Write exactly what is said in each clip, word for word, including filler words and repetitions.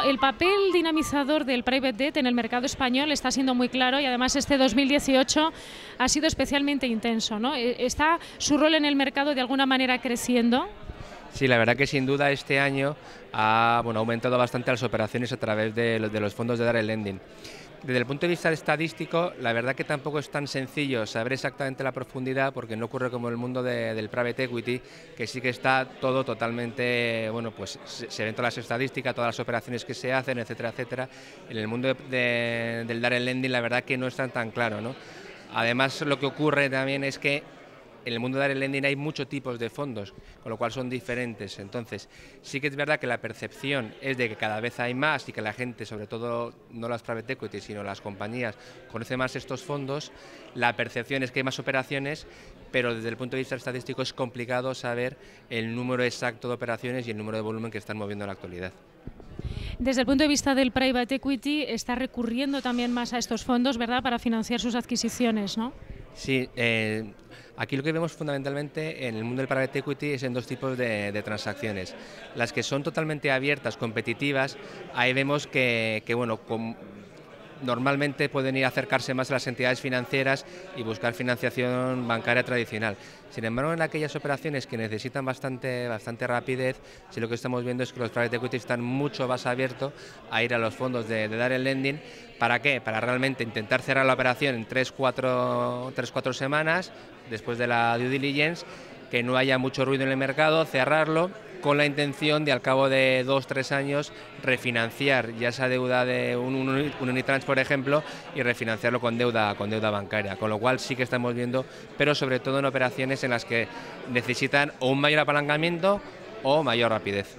el papel dinamizador del private debt en el mercado español está siendo muy claro y además este dos mil dieciocho ha sido especialmente intenso, ¿no? ¿Está su rol en el mercado de alguna manera creciendo? Sí, la verdad que sin duda este año ha bueno, aumentado bastante las operaciones a través de los, de los fondos de direct lending. Desde el punto de vista estadístico, la verdad que tampoco es tan sencillo saber exactamente la profundidad, porque no ocurre como el mundo de, del private equity, que sí que está todo totalmente, bueno, pues se, se ven todas las estadísticas, todas las operaciones que se hacen, etcétera, etcétera. En el mundo de, de, del direct lending, la verdad que no es tan, tan claro, ¿no? Además, lo que ocurre también es que en el mundo de direct lending hay muchos tipos de fondos, con lo cual son diferentes. Entonces, sí que es verdad que la percepción es de que cada vez hay más y que la gente, sobre todo no las private equity, sino las compañías, conoce más estos fondos. La percepción es que hay más operaciones, pero desde el punto de vista estadístico es complicado saber el número exacto de operaciones y el número de volumen que están moviendo en la actualidad. Desde el punto de vista del private equity, está recurriendo también más a estos fondos, ¿verdad?, para financiar sus adquisiciones, ¿no? Sí, eh, aquí lo que vemos fundamentalmente en el mundo del private equity es en dos tipos de, de transacciones. Las que son totalmente abiertas, competitivas, ahí vemos que, que bueno, con, normalmente pueden ir a acercarse más a las entidades financieras y buscar financiación bancaria tradicional. Sin embargo, en aquellas operaciones que necesitan bastante, bastante rapidez, sí lo que estamos viendo es que los private equity están mucho más abiertos a ir a los fondos de, de direct lending. ¿Para qué? Para realmente intentar cerrar la operación en tres cuatro semanas, después de la due diligence, que no haya mucho ruido en el mercado, cerrarlo, con la intención de al cabo de dos tres años refinanciar ya esa deuda de un, un, un Unitrans, por ejemplo, y refinanciarlo con deuda, con deuda bancaria, con lo cual sí que estamos viendo, pero sobre todo en operaciones en las que necesitan o un mayor apalancamiento o mayor rapidez.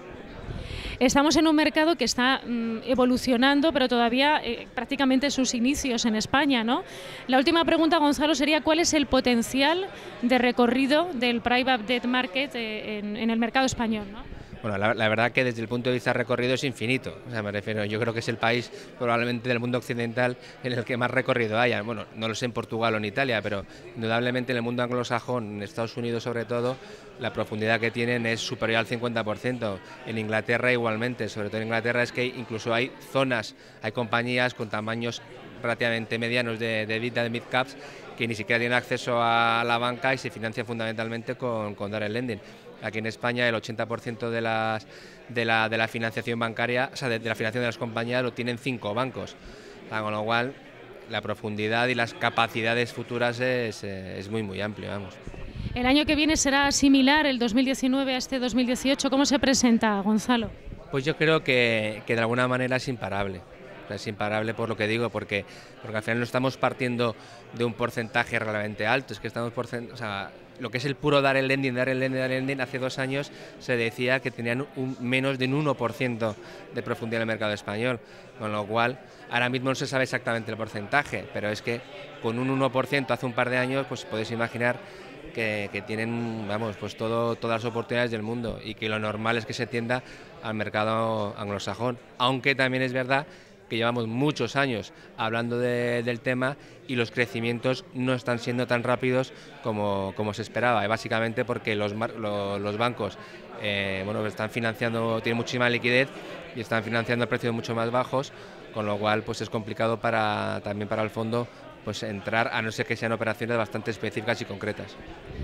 Estamos en un mercado que está mm, evolucionando, pero todavía eh, prácticamente sus inicios en España, ¿no? La última pregunta, Gonzalo, sería ¿cuál es el potencial de recorrido del private debt market eh, en, en el mercado español, ¿no? Bueno, la, la verdad que desde el punto de vista recorrido es infinito. O sea, me refiero, yo creo que es el país probablemente del mundo occidental en el que más recorrido haya. Bueno, no lo sé en Portugal o en Italia, pero indudablemente en el mundo anglosajón, en Estados Unidos sobre todo, la profundidad que tienen es superior al cincuenta por ciento. En Inglaterra igualmente, sobre todo en Inglaterra es que incluso hay zonas, hay compañías con tamaños relativamente medianos de, de EBITDA, de mid caps, que ni siquiera tienen acceso a la banca y se financian fundamentalmente con, con direct lending. Aquí en España el ochenta por ciento de, las, de, la, de la financiación bancaria, o sea, de, de la financiación de las compañías lo tienen cinco bancos, con lo cual la profundidad y las capacidades futuras es, es muy muy amplio, vamos. ¿El año que viene será similar, el dos mil diecinueve, a este dos mil dieciocho? ¿Cómo se presenta, Gonzalo? Pues yo creo que, que de alguna manera es imparable. Es imparable por lo que digo, porque, porque al final no estamos partiendo de un porcentaje realmente alto, es que estamos por, o sea, lo que es el puro direct lending, direct lending, direct lending, hace dos años se decía que tenían un, menos de un uno por ciento de profundidad en el mercado español, con lo cual ahora mismo no se sabe exactamente el porcentaje, pero es que con un uno por ciento hace un par de años, pues podéis imaginar que, que tienen, vamos, pues todo, todas las oportunidades del mundo y que lo normal es que se tienda al mercado anglosajón, aunque también es verdad que llevamos muchos años hablando de, del tema y los crecimientos no están siendo tan rápidos como, como se esperaba, y básicamente porque los, los, los bancos eh, bueno, están financiando, tienen muchísima liquidez y están financiando a precios mucho más bajos, con lo cual pues es complicado para, también para el fondo pues entrar, a no ser que sean operaciones bastante específicas y concretas.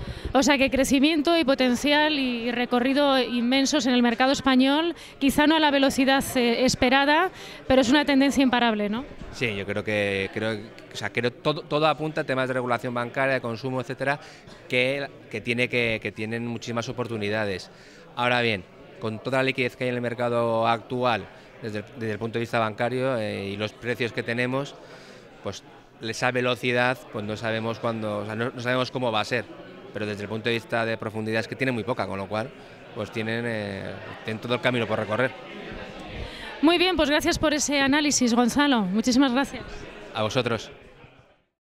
O sea que crecimiento y potencial y recorrido inmensos en el mercado español, quizá no a la velocidad eh, esperada, pero es una tendencia imparable, ¿no? Sí, yo creo que, creo, o sea, creo todo, todo apunta a temas de regulación bancaria, de consumo, etcétera, que, que, tiene que, que tienen muchísimas oportunidades. Ahora bien, con toda la liquidez que hay en el mercado actual, desde el, desde el punto de vista bancario eh, y los precios que tenemos, pues esa velocidad pues no sabemos cuándo, o sea, no, no sabemos cómo va a ser, pero desde el punto de vista de profundidad es que tiene muy poca, con lo cual pues tienen, eh, tienen todo el camino por recorrer. Muy bien, pues gracias por ese análisis, Gonzalo. Muchísimas gracias. A vosotros.